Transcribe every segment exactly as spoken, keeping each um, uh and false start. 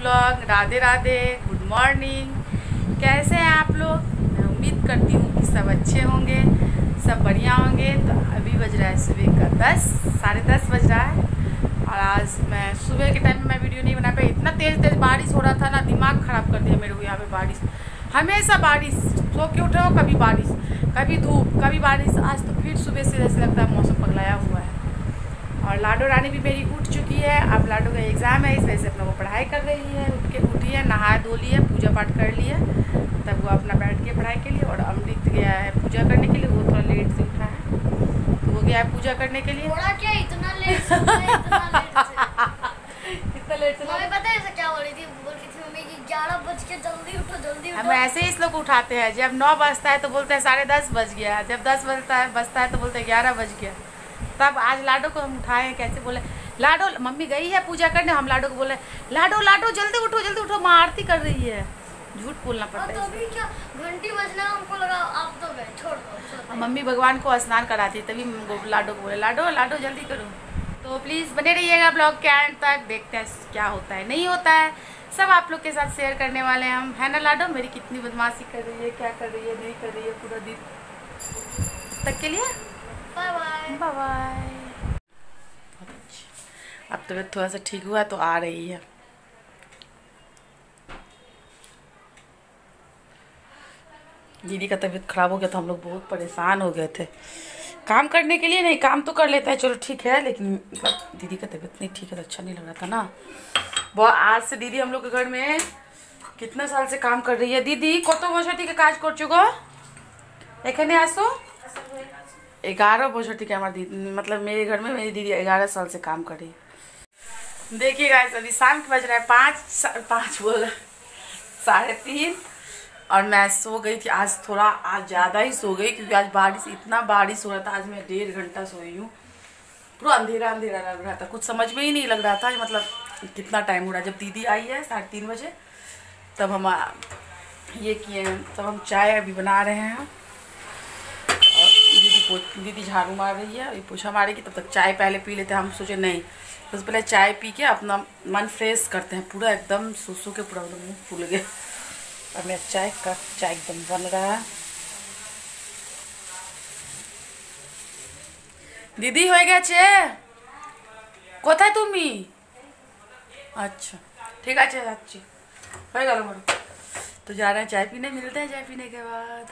Blog. Radhe Radhe, good morning. कैसे हैं आप लोग? मैं उम्मीद करती हूँ कि सब अच्छे होंगे, सब बढ़िया होंगे। तो अभी बज रहा है सुबह का दस, साढ़े दस बज रहा है। और आज मैं सुबह के टाइम में मैं वीडियो नहीं बना पाई, इतना तेज़ तेज़ बारिश हो रहा था ना, दिमाग ख़राब कर दिया मेरे को। यहाँ पे बारिश, हमेशा बारिश, सो के उठो कभी बारिश, कभी धूप, कभी बारिश। आज तो फिर सुबह से ऐसे लगता है मौसम पगलाया हुआ है। और लाडो रानी भी मेरी उठ चुकी है। अब लाडो का एग्ज़ाम है, इस वजह से अपना वो पढ़ाई कर रही है। उठ के उठी है, नहा धो लिया, पूजा पाठ कर लिया, तब वो अपना बैठ के पढ़ाई के लिए। और अमृत गया है पूजा करने के लिए, वो थोड़ा लेट से उठा है तो वो गया है पूजा करने के लिए। थोड़ा क्या इतना लेट से उठा है, इतना लेट से कितना लेट से? मम्मी पता है ऐसा क्या बोल रही थी? बोल रही थी मम्मी कि ग्यारह बज के जल्दी उठो जल्दी उठो। हम ऐसे ही इस लोग उठाते हैं, जब नौ बजता है तो बोलते हैं साढ़े दस बज गया, जब दस बजता है बजता है तो बोलते हैं ग्यारह बज गया। तब आज लाडो को हम उठाए, कैसे बोले लाडो, मम्मी गई है पूजा करने, हम लाडो को बोले लाडो लाडो जल्दी उठो जल्दी उठो, माँ आरती कर रही है। झूठ बोलना पड़ता है। तो अभी क्या घंटी बजना, हमको लगा आप तो गए, छोड़ दो। मम्मी भगवान को स्नान कराती, तभी लाडो को बोले लाडो लाडो जल्दी करो। तो प्लीज़ बने रहिएगा ब्लॉग के एंड तक, देखते हैं क्या होता है नहीं होता है, सब आप लोग के साथ शेयर करने वाले हैं हम, है ना लाडो? मेरी कितनी बदमाशी कर रही है, क्या कर रही है, नहीं कर रही है, पूरा दिन तक के लिए बाय बाय बाय बाय। अब तबीयत थोड़ा सा ठीक हुआ तो आ रही है। दीदी का तबीयत खराब हो गया तो हम लोग बहुत परेशान हो गए थे। काम करने के लिए नहीं, काम तो कर लेता है चलो ठीक है, लेकिन मतलब दीदी का तबीयत नहीं ठीक है तो अच्छा नहीं लग रहा था ना। वो आज से दीदी हम लोग के घर में कितना साल से काम कर रही है। दीदी कत बছর থেকে কাজ করছো গো এখানে আসো? ग्यारह बছর থেকে हमारी दीदी, मतलब मेरे घर में मेरी दीदी ग्यारह साल से काम कर रही है। देखिए गाइस, अभी शाम के बज रहा है पाँच, पाँच बोला साढ़े तीन, और मैं सो गई थी आज, थोड़ा आज ज़्यादा ही सो गई क्योंकि आज बारिश, इतना बारिश हो रहा था। आज मैं डेढ़ घंटा सोई हूँ, पूरा अंधेरा अंधेरा लग रहा था, कुछ समझ में ही नहीं लग रहा था मतलब कितना टाइम हो रहा है। जब दीदी आई है साढ़े तीन बजे तब हम ये किए हैं, तब हम चाय अभी बना रहे हैं। और दीदी को दीदी झाड़ू मार रही है, ये पोछा मारेगी, तब तक चाय पहले पी लेते हैं। हम सोचे नहीं, तो पहले चाय पी के अपना मन फ्रेश करते हैं। पूरा एकदम सो सो के पूरा मुँह फूल गए। और मेरा चाय का चाय एकदम बन रहा है। दीदी हो গেছে কোথায় তুমি? अच्छा ठीक है যাচ্ছি, हो गया बड़ो। तो जा रहे हैं चाय पीने, मिलते हैं चाय पीने के बाद।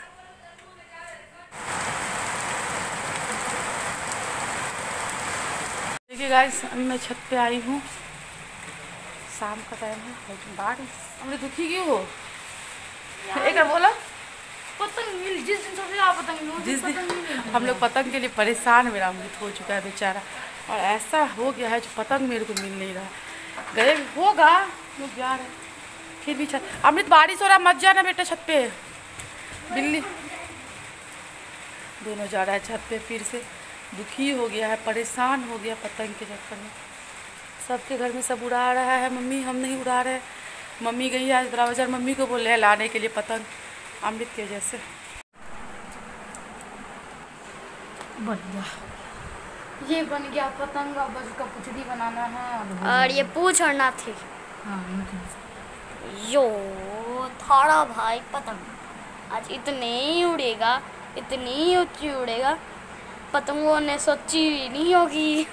देखिए गाइस, अभी मैं छत पे आई हूँ, शाम का टाइम है लेकिन बारिश। हमने दुखी क्यों हो? एक बोला पतंग मिल, जिस दिन सबसे ज़्यादा पतंग मिल, जिस दिन हम लोग पतंग के लिए परेशान, मेरा अमृत हो चुका है बेचारा। और ऐसा हो गया है जो पतंग मेरे को मिल नहीं रहा। गए होगा लोग जा रहे, फिर भी छत। अमृत बारिश हो रहा, मत जाना बेटा छत पे, बिल्ली दोनों जा रहा है छत पे। फिर से दुखी हो गया है, परेशान हो गया पतंग के चक्कर में। सबके घर में सब उड़ा रहा है, मम्मी हम नहीं उड़ा रहे। मम्मी गई है आज बड़ा बाजार, मम्मी को बोले हैं लाने के लिए पतंग, अमृत के जैसे। बढ़िया ये बन गया पतंग। अब उसका पुचड़ी बनाना है और ये पूछ और ना थी। हाँ यो थारा भाई पतंग आज इतने ही उड़ेगा, इतनी ही ऊंची उड़ेगा, पतंगों ने सोची भी नहीं होगी।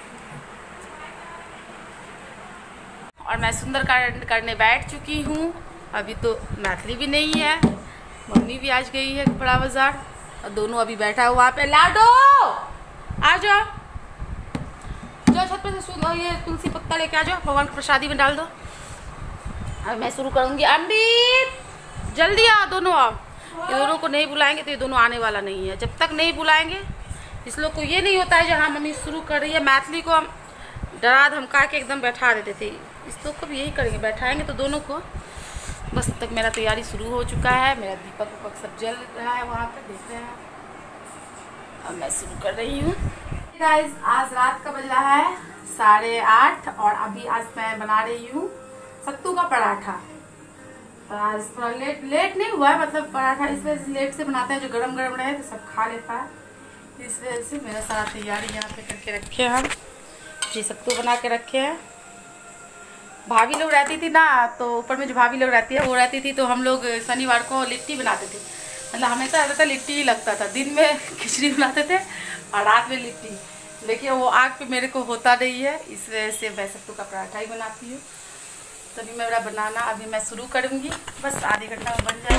और मैं सुंदर करने बैठ चुकी हूँ। अभी तो मैथिली भी नहीं है, मम्मी भी आज गई है बड़ा बाजार, और दोनों अभी बैठा हुआ पे। लाडो आ जाओ, जाओ छत पे से सुन, ये तुलसी पत्ता लेके आ जाओ, भगवान को प्रसादी में डाल दो। अब मैं शुरू करूँगी। अमृत जल्दी आओ, दोनों आओ। ये दोनों को नहीं बुलाएंगे तो ये दोनों आने वाला नहीं है। जब तक नहीं बुलाएंगे इस लोग को ये नहीं होता है जो हाँ मम्मी शुरू कर रही है। मैथिली को हम डरा धमका के एकदम बैठा देते थे, इस लोग को भी यही करेंगे, बैठाएंगे तो दोनों को। बस तक मेरा तैयारी शुरू हो चुका है, मेरा दीपक उपक सब जल रहा है वहाँ पर, देख रहे हैं। अब मैं शुरू कर रही हूँ। गाइस आज रात का बज रहा है साढ़े आठ, और अभी आज मैं बना रही हूँ सत्तू का पराठा। और आज थोड़ा लेट लेट नहीं हुआ है, मतलब पराठा इस वजह से लेट से बनाते हैं, जो गरम गरम रहे तो सब खा लेता है, इस वजह से मेरा सारा तैयारी यहाँ पे करके रखे हैं हम। ये सत्तू बना के रखे हैं, भाभी लोग रहती थी ना, तो ऊपर में जो भाभी लोग रहती है वो रहती थी, तो हम लोग शनिवार को लिट्टी बनाते थे। मतलब हमेशा रहता था लिट्टी ही लगता था, दिन में खिचड़ी बनाते थे और रात में लिट्टी। देखिए वो आग पे मेरे को होता नहीं है, इस वजह से मैं सत्तू का पराठा ही बनाती हूँ। तभी मेरा बनाना अभी मैं शुरू करूँगी, बस आधे घंटा में बन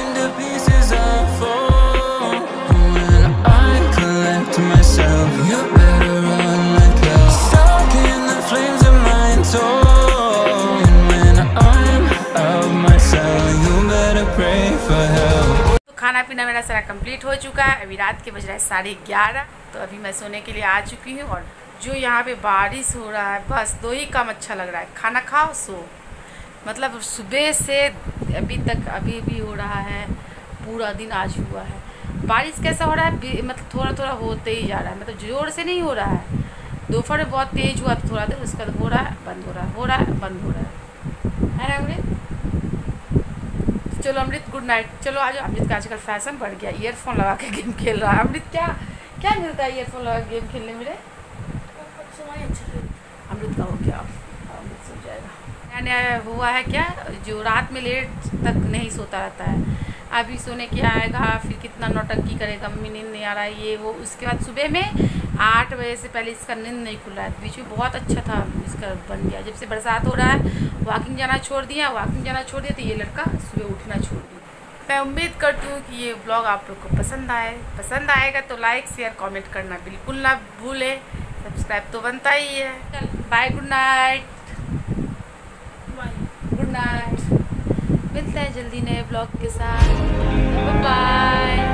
जाएगा। तो खाना पीना मेरा सारा कंप्लीट हो चुका है। अभी रात के बज रहा है साढ़े ग्यारह, तो अभी मैं सोने के लिए आ चुकी हूँ। और जो यहाँ पे बारिश हो रहा है, बस दो ही काम अच्छा लग रहा है, खाना खाओ सो। मतलब सुबह से अभी तक अभी भी हो रहा है, पूरा दिन आज हुआ है। बारिश कैसा हो रहा है, मतलब थोड़ा थोड़ा होते ही जा रहा है, मतलब जोर से नहीं हो रहा है। दोपहर में बहुत तेज हुआ तो थोड़ा देर, उसका हो रहा है बंद हो रहा है, हो रहा है बंद हो रहा है, है ना अमृत? चलो अमृत गुड नाइट। चलो आज अमृत का आजकल फैशन बढ़ गया, ईयरफोन लगा के गेम खेल रहा है। अमृत क्या क्या मिलता है ईयरफोन लगा के गेम खेलने में? अमृत का हो गया, अमृत सो जाएगा। नया नया हुआ है क्या, जो रात में लेट तक नहीं सोता रहता है, अभी सोने के आएगा, फिर कितना नौटंकी करेगा, मम्मी नींद नहीं आ रहा है ये वो। उसके बाद सुबह में आठ बजे से पहले इसका नींद नहीं खुल रहा है। बीच में बहुत अच्छा था इसका, बन गया जब से बरसात हो रहा है। वॉकिंग जाना छोड़ दिया, वॉकिंग जाना छोड़ दिया तो ये लड़का सुबह उठना छोड़ दिया। मैं उम्मीद करती हूँ कि ये ब्लॉग आप लोग को पसंद आए। पसंद आएगा तो लाइक शेयर कमेंट करना बिल्कुल ना भूलें। सब्सक्राइब तो बनता ही है। चल bye, good night, good night. मिलते हैं जल्दी नए ब्लॉग के साथ, बाय बाय।